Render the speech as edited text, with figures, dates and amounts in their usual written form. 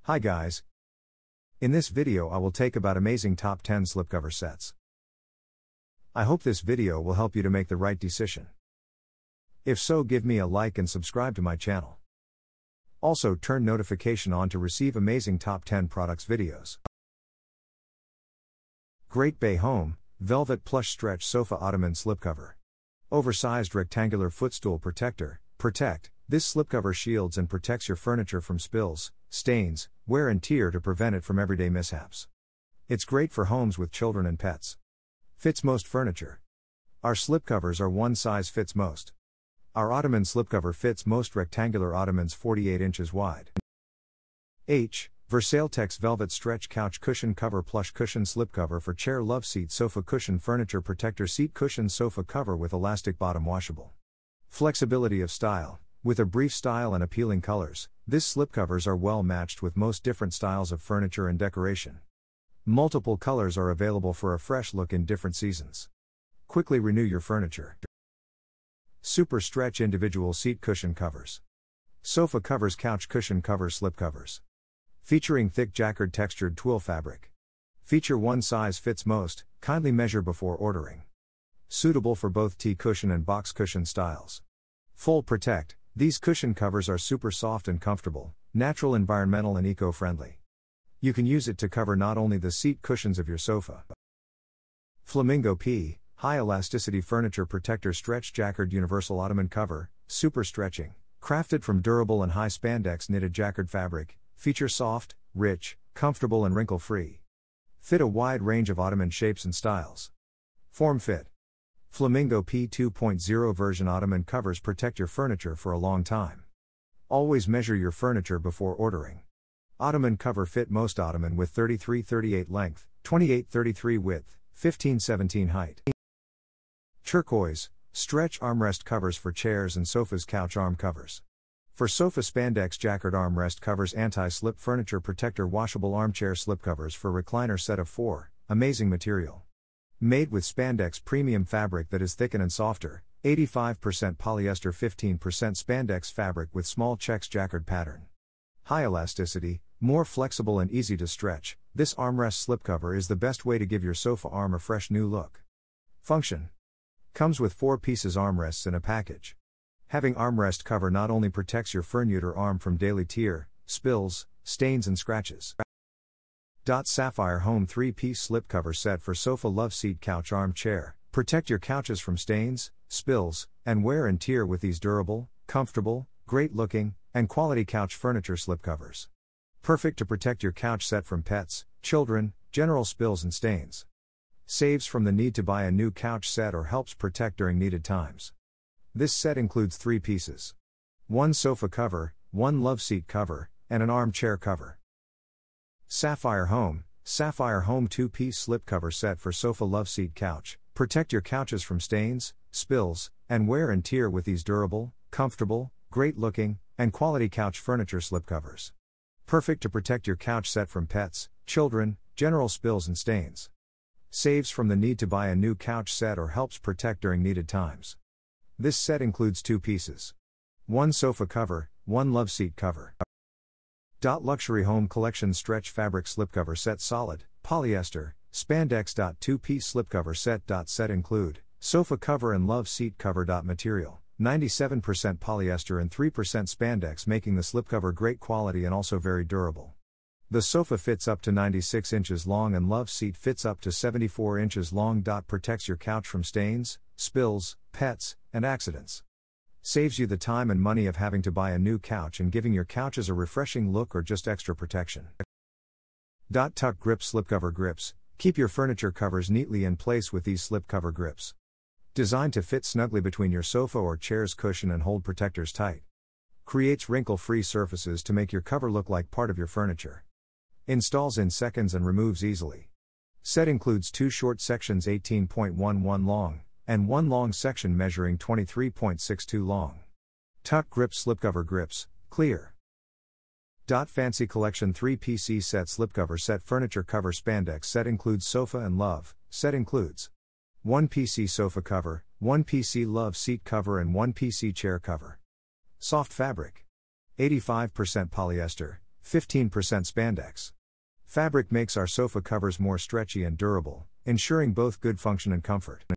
Hi guys. In this video I will take about amazing top 10 slipcover sets. I hope this video will help you to make the right decision. If so, give me a like and subscribe to my channel. Also turn notification on to receive amazing top 10 products videos. Great Bay Home, Velvet Plush Stretch Sofa Ottoman Slipcover. Oversized rectangular footstool protector, Protect. This slipcover shields and protects your furniture from spills, stains, wear and tear to prevent it from everyday mishaps. It's great for homes with children and pets. Fits most furniture. Our slipcovers are one size fits most. Our Ottoman slipcover fits most rectangular ottomans 48 inches wide. H. Versailtex Velvet Stretch Couch Cushion Cover Plush Cushion Slipcover for Chair Love Seat Sofa Cushion Furniture Protector Seat Cushion Sofa Cover with Elastic Bottom Washable. Flexibility of style. With a brief style and appealing colors, this slipcovers are well matched with most different styles of furniture and decoration. Multiple colors are available for a fresh look in different seasons. Quickly renew your furniture. Super Stretch Individual Seat Cushion Covers. Sofa Covers Couch Cushion Covers Slipcovers. Featuring thick jacquard textured twill fabric. Feature one size fits most, kindly measure before ordering. Suitable for both tea cushion and box cushion styles. Full Protect. These cushion covers are super soft and comfortable, natural, environmental and eco-friendly. You can use it to cover not only the seat cushions of your sofa. Flamingo P. High Elasticity Furniture Protector Stretch Jacquard Universal Ottoman Cover, Super Stretching, crafted from durable and high spandex knitted jacquard fabric, feature soft, rich, comfortable and wrinkle-free. Fit a wide range of ottoman shapes and styles. Form Fit. Flamingo P 2.0 version Ottoman covers protect your furniture for a long time. Always measure your furniture before ordering. Ottoman cover fit most ottoman with 33-38 length, 28-33 width, 15-17 height. Turquoise, stretch armrest covers for chairs and sofas. Couch arm covers. For sofa spandex jacquard armrest covers. Anti-slip furniture protector washable armchair slipcovers for recliner set of 4, amazing material. Made with spandex premium fabric that is thicker and softer, 85% polyester 15% spandex fabric with small checks jacquard pattern. High elasticity, more flexible and easy to stretch, this armrest slipcover is the best way to give your sofa arm a fresh new look. Function. Comes with 4 pieces armrests in a package. Having armrest cover not only protects your furniture arm from daily tear, spills, stains and scratches. Sapphire Home 3-piece slipcover set for sofa love seat couch armchair. Protect your couches from stains, spills, and wear and tear with these durable, comfortable, great-looking, and quality couch furniture slipcovers. Perfect to protect your couch set from pets, children, general spills and stains. Saves from the need to buy a new couch set or helps protect during needed times. This set includes 3 pieces. 1 sofa cover, 1 love seat cover, and an armchair cover. Sapphire Home 2-piece slipcover set for sofa love seat couch. Protect your couches from stains, spills, and wear and tear with these durable, comfortable, great-looking, and quality couch furniture slipcovers. Perfect to protect your couch set from pets, children, general spills and stains. Saves from the need to buy a new couch set or helps protect during needed times. This set includes 2 pieces. 1 sofa cover, 1 love seat cover. Luxury Home Collection Stretch Fabric Slipcover Set Solid, Polyester, Spandex. 2-piece slipcover set. Set include sofa cover and love seat cover. Material, 97% polyester and 3% spandex, making the slipcover great quality and also very durable. The sofa fits up to 96 inches long and love seat fits up to 74 inches long. Protects your couch from stains, spills, pets, and accidents. Saves you the time and money of having to buy a new couch and giving your couches a refreshing look or just extra protection. Tuck Grip Slipcover Grips. Keep your furniture covers neatly in place with these slipcover grips. Designed to fit snugly between your sofa or chair's cushion and hold protectors tight. Creates wrinkle-free surfaces to make your cover look like part of your furniture. Installs in seconds and removes easily. Set includes 2 short sections 18.11 long, and 1 long section measuring 23.62 long. Tuck Grip Slipcover Grips, Clear. Fancy Collection 3-piece set slipcover set furniture cover spandex set includes sofa and love. Set includes 1 PC sofa cover, 1 PC love seat cover and 1 PC chair cover. Soft fabric. 85% polyester, 15% spandex. Fabric makes our sofa covers more stretchy and durable, ensuring both good function and comfort.